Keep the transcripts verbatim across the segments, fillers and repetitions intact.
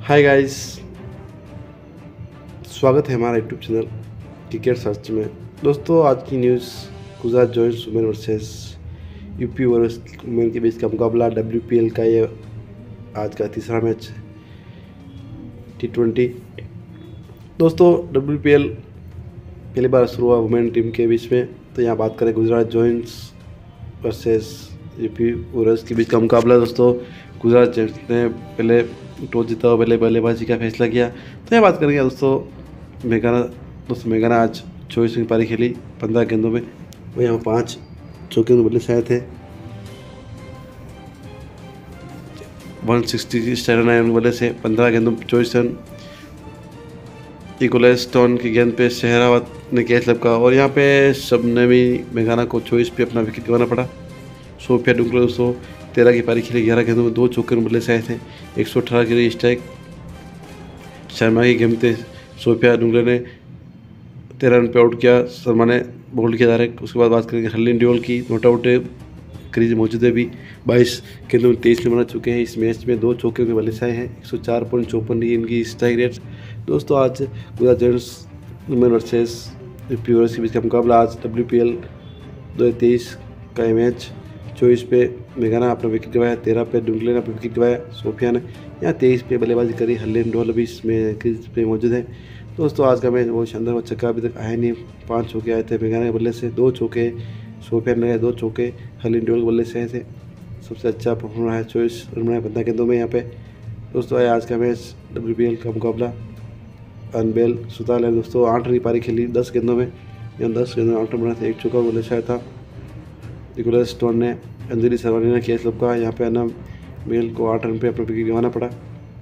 Hi guys, स्वागत है हमारा यूट्यूब चैनल क्रिकेट सर्च में। दोस्तों आज की news Gujarat Giants women versus UP versus women के बीच का मुकाबला डब्ल्यू पी एल का ये आज का तीसरा मैच टी ट्वेंटी। दोस्तों डब्ल्यू पी एल पहली बार शुरू हुआ वुमेन टीम के बीच में, तो यहाँ बात करें Gujarat Giants versus UP Warriors के बीच का मुकाबला। दोस्तों गुजरात जॉइंट्स ने पहले टॉस जीता और पहले बल्लेबाजी का फैसला किया। तो यहाँ बात करेंगे दोस्तों मेघाना दोस्तों मेघाना आज चौबीस की पारी खेली पंद्रह गेंदों में, वो यहाँ पाँच चौके बल्ले से आए थे। वन सिक्सटी स्ट्राइक रन बल्ले से पंद्रह गेंदों में चौबीस रन। इक्वलाइज स्टोन की गेंद पे शहरावत ने कैच लपका और यहाँ पे सबने भी मेघाना को चौबीस पे अपना विकेट गंवाना पड़ा। सोफिया डुंगले दोस्तों तेरह की पारी खेली, ग्यारह गेंदों में दो चौके बल्ले से आए थे। एक सौ अठारह की स्ट्राइक शर्मा की गेंद पे सोफिया डुंगले ने तेरह रन पे आउट किया, शर्मा ने बोल्ड किया डायरेक्ट। उसके बाद बात करेंगे हर्लिन ड्यूल की, नॉट आउट क्रीज मौजूद है भी। बाईस गेंदों में तेईस रन बना चुके हैं। इस मैच में दो चौके के बल्ले से आए हैं। एक सौ चार पॉइंट चौपन रही इनकी स्ट्राइक रेट। दोस्तों आज Gujarat Giants women versus UP Warriors के बीच का मुकाबला आज डब्ल्यू पी एल दो हज़ार तेईस का ये मैच। चौबीस पे मेघाना अपना विकेट गवाया, तेरह पे डुंगले ने अपना विकेट गवाया, सोफिया ने यहाँ तेईस पे बल्लेबाजी करी। हर्लिन ड्यूल भी इसमें क्रीज पे मौजूद है। दोस्तों आज का मैच बहुत शानदार और छक्का अभी तक आया नहीं। पाँच चौके आए थे मेघाना के बल्ले से, दो चौके सोफिया ने, दो चौके हर्लिन ड्यूल के बल्ले से आए थे। सबसे अच्छा परफॉर्म रहा है, चौबीस रन बनाए पंद्रह गेंदों में यहाँ पे। दोस्तों आया आज का मैच डब्ल्यू पी एल का मुकाबला अनबेल सुताल है। दोस्तों आठ रन की पारी खेली दस गेंदों में, यहाँ दस गेंदों में आठ रन बनाए थे, एक चौका बल्ले से आया था। निकोलस स्टोन ने, अंजलि सरवानी ने कैच लपका। यहाँ पे अन्ना मेल को आठ रन पे अपना विकेट गंवाना पड़ा।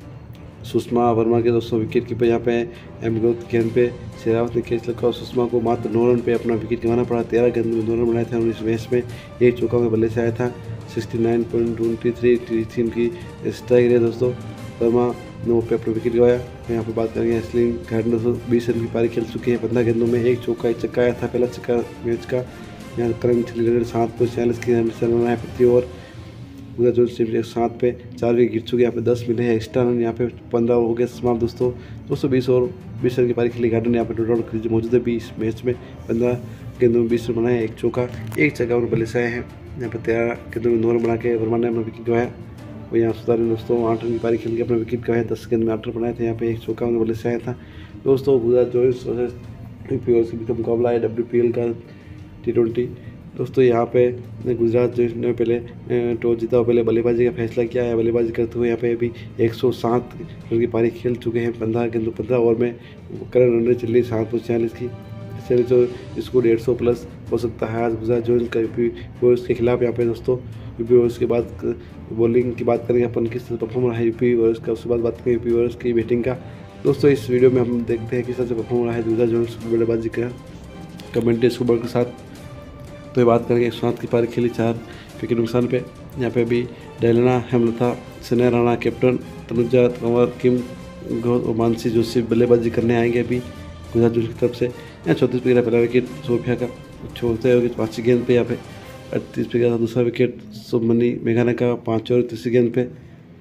सुषमा वर्मा के दोस्तों विकेट कीपर यहाँ पे एम ग्रोथ गेंद पे शेरावत ने कैच लपका और सुषमा को मात्र नौ रन पे अपना विकेट गंवाना पड़ा। तेरह गेंद में दो रन बनाए थे और इस मैच में एक चौका में बल्ले से आया था। Sixty nine point twenty three three की स्ट्राइक रही। दोस्तों वर्मा नौ पे अपना विकेट गवाया। यहाँ पे बात करेंगे एस्लिन गार्डन, दोस्तों बीस रन की पारी खेल चुके हैं पंद्रह गेंदों में, एक चौका एक चक्का आया था पहला चक्का मैच का। यहाँ करंट लीडर सात पॉइंट छियालीस की रन बनाए प्रति ओवर। गुजरात जॉइंट्स टीम सात पे चार विकेट गिर चुके हैं, यहाँ पे दस मिले हैं एक्स्ट्रा रन, यहाँ पे पंद्रह हो गए समाप्त। दोस्तों दो सौ बीस और बीस रन की पारी खेली गार्डन, यहाँ पे टोटल क्रीज मौजूद है बीस मैच में। पंद्रह गेंदों में बीस रन बनाए, एक चौका एक चक्का और बल्ले से आए हैं। यहाँ पे तेरह गेंदों में नौ रन बना के वर्मा ने अपना विकेट गवाया। वो यहाँ सुधार ने दोस्तों आठ रन की पारी खेल के अपना विकेट गवाया, दस गेंद में आठ रन बनाए थे। यहाँ पे एक चौका उन्हें बल्ले से आया था। दोस्तों गुजरात जॉइंट्स यूपी वॉरियर्स के बीच मुकाबला है डब्ल्यू पी एल का टी ट्वेंटी। दोस्तों यहाँ पे गुजरात जो ने पहले टॉस जीता और पहले बल्लेबाजी का फैसला किया है। बल्लेबाजी करते हुए यहाँ पे अभी एक सौ सात रन की पारी खेल चुके हैं पंद्रह गेंदों पंद्रह ओवर में। करंट रन रेट चल रही सात सौ छियालीस की, इससे जो इसको डेढ़ सौ प्लस हो सकता है आज गुजरात जॉइंट्स का यूपी वॉरियर्स के खिलाफ। यहाँ पे दोस्तों यूपी वॉरियर्स के बाद बॉलिंग की बात करेंगे अपन किस तरह परफॉर्म रहा है यूपी वॉरियर्स का। उसके बाद बात करेंगे यूपी वॉरियर्स की बैटिंग का। दोस्तों इस वीडियो में हम देखते हैं किस तरह से परफॉर्म रहा है गुजरात जॉइंट्स बल्लेबाजी का कमेंट्री स्कोर के साथ। तो ये बात करेंगे एक सौ सात की पारी खेली चार विकेट नुकसान पे। यहाँ पे भी डेलना हेमलता स्नेहा राणा कैप्टन, तनुजा कंवर, किम घोष और मानसी जोशी बल्लेबाजी करने आएंगे अभी गुजरात जॉइंट्स की तरफ से। यहाँ चौंतीस पे गिरा पहला विकेट सोफिया का, छोड़ते हुए पाँच गेंद पे। यहाँ पे अड़तीस पे गिरा था दूसरा विकेट शुभमनी मेघाना का, पाँच और तीसरी गेंद पे।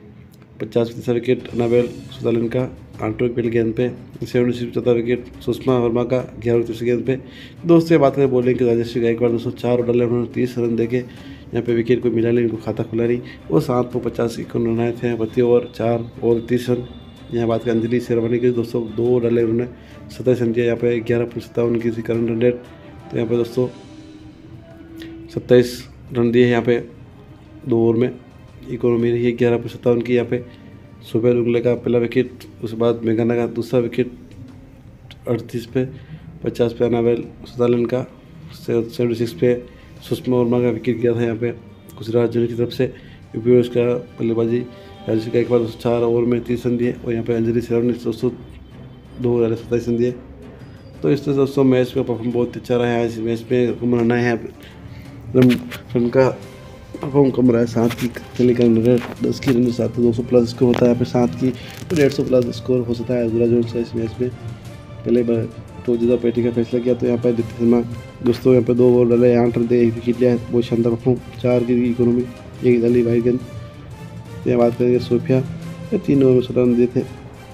पचास तीसरा विकेट अनाबेल सुदालन का, आठवीं पहली गेंद पे। सेवेंटी सिक्स चौथा विकेट सुषमा वर्मा का, ग्यारहवीं तीसरी गेंद पे। दोस्तों ये बात करें बॉलिंग के राजश्री गायकवाड़ दोस्तों चार डाले, उन्होंने तीस रन देके यहाँ पे विकेट को मिला नहीं, इनको खाता खुला नहीं। वो सात को पचास इक्यावन रन आए थे प्रति ओवर, चार और तीस रन। यहाँ बात करें अंजलि शेरवानी की, दोस्तों दो डाले उन्होंने सत्ताईस रन दिया। यहाँ पे ग्यारह पॉइंट सत्तावन की थी करंट रन रेट, तो यहाँ पे दोस्तों सत्ताईस रन दिए यहाँ पे दो ओवर में। इकोनॉमी रही है ग्यारह पॉइंट सत्तावन की। यहाँ पे सुबह डुंगले का पहला विकेट, उसके बाद मेघाना का दूसरा विकेट अड़तीस पे। पचास पे अनाबेल सुदालन का, सेवेंटी सिक्स पे सुषमा वर्मा का विकेट गया था यहाँ पे गुजरात जॉइंट्स की तरफ से। यूपी वॉरियर्स का बल्लेबाजी राजश्री गायकवाड़ दोस्तों चार ओवर में तीस रन दिए और यहाँ पे अंजलि शेरवानी ने दोस्तों दो हज़ार सत्ताईस रन दिए। तो इस तरह दोस्तों मैच का परफॉर्म बहुत अच्छा रहा है। आज मैच में मनाना है रन का परफॉर्म कम रहा है, सात की खेली का रेट दस की रन सात दो सौ प्लस स्कोर होता है। यहाँ पे सात की तो डेढ़ सौ प्लस स्कोर हो सकता है गुजरात जॉइंट्स का इस मैच में। पहले टॉस जीता बैटिंग का फैसला किया, तो यहाँ पर आदित्य शर्मा दोस्तों यहाँ पे दो ओवर डाले, आठ रन दे, एक विकेट लिया, बहुत शानदार परफॉर्म। चार की इकोनॉमी, एक डाली वाइड गेंद। यहाँ बात करेंगे सोफिया, तीन ओवर में सोलह रन दिए थे,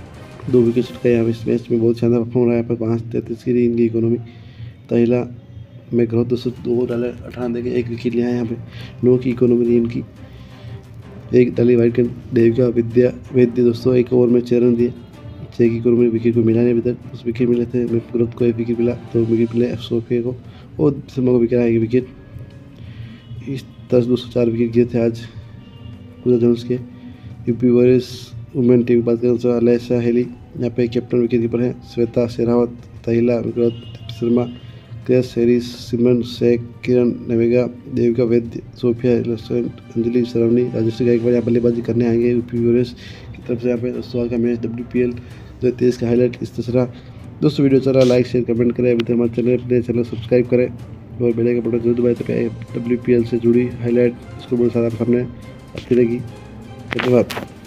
दो विकेट चटका यहाँ पे इस मैच में बहुत शानदार परफॉर्म रहा है। यहाँ पर पाँच तैंतीस की रही इनकी इकोनॉमी। तहिला मैकग्रो दो सौ दो डाले अठारह के एक विकेट लिया है। यहाँ पे नौ की इकोनॉमी रही इनकी। एक डाली वाइट कैन देविका विद्या वैद्य दोस्तों एक ओवर में छः रन दिए। छः की इकोनॉमी विकेट को मिला नहीं अभी तक। उस विकेट मिले थे मैकग्रोथ को एक विकेट मिला, तो विकेट मिले सोफिया को और शर्मा को विकेट आएगी विकेट। इस तरह दो सौ चार विकेट गिरे थे आज गुजरात जोन्स के। यूपी वॉरियर्स वुमेन टीम की बात करें तो अलेशा हेली यहाँ पे कैप्टन विकेट कीपर है। Shweta Sehrawat, Tahlia McGrath Sharma, Grace Harris, Simran Shaikh, Kiran नेवेगा, देविका वैद्य, सोफिया लेस्टेंट, अंजलि सरावनी, राजश्री गायकवाड़ यहाँ बल्लेबाजी करने आएंगे यूपी वॉरियर्स की तरफ से। यहाँ पे दोस्तों का मैच डब्ल्यू पी एल दो हज़ार तेईस का हाईलाइट इस तरह। दोस्तों वीडियो चला लाइक शेयर कमेंट करें। अभी तक हमारे चैनल अपने चैनल सब्सक्राइब करें और बेल आइकन बटन जरूर दबाएं ताकि डब्ल्यू पी एल से जुड़ी हाईलाइट इसको बहुत सारा सामने आती रहेगी। धन्यवाद।